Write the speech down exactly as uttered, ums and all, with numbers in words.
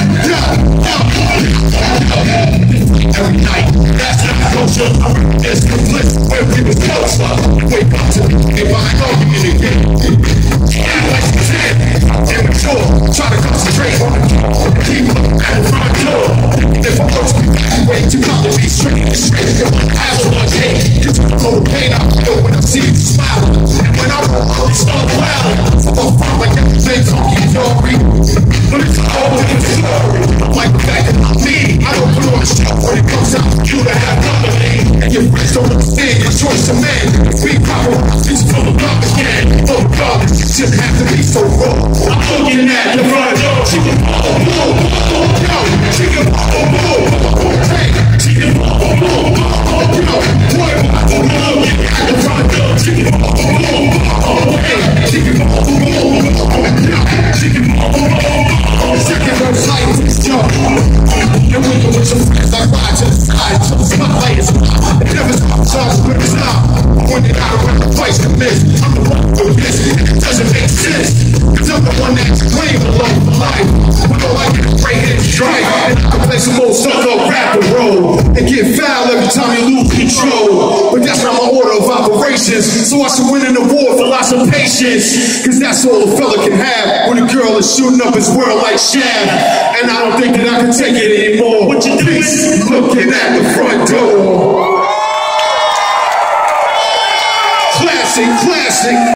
Every night, that's not culture. It's complete where we was closer. Wake up to me, if I know you in the game. Yeah, like you said, immature. Try to concentrate on the keep up at the front door. If I was to be way too proud to be straight, straight, I so much hate. You took all the pain out feel when I see you smile. When I roll, I start clowning. I'm fine like everything, don't keep your reading. But it's all in the story. Like the fact that me, I don't put on the show when it comes out for you to have company. And your friends don't understand your choice of man. We proper, it's full of garbage again. Full of garbage, it shouldn't have to be so raw. I'm looking at the front door. She can oh, boom, yo, she can oh, boom, hey, she can oh, boom, yo, boy, I'm looking at the front door. She can oh, boom, hey, she can oh, boom, yo, she can oh, boom, second verse like this, yo. And when you're with your friends, I ride to the side, so the spotlight is on. It never stops, so it's stop. When they got around the place to miss, I'm the one who this, it doesn't make sense. Cause I'm the one that's claiming the love of life. When all I get is right here to strike, and I can play some old stuff up rap and roll, and get foul every time you lose control. But that's not my order of operations, so I should win an award for lots of patience. Cause that's all a fella can have when a girl is shooting up his world like Shaft. And I don't think that I can take it anymore. What you doing? Looking at the front door. Classic, classic.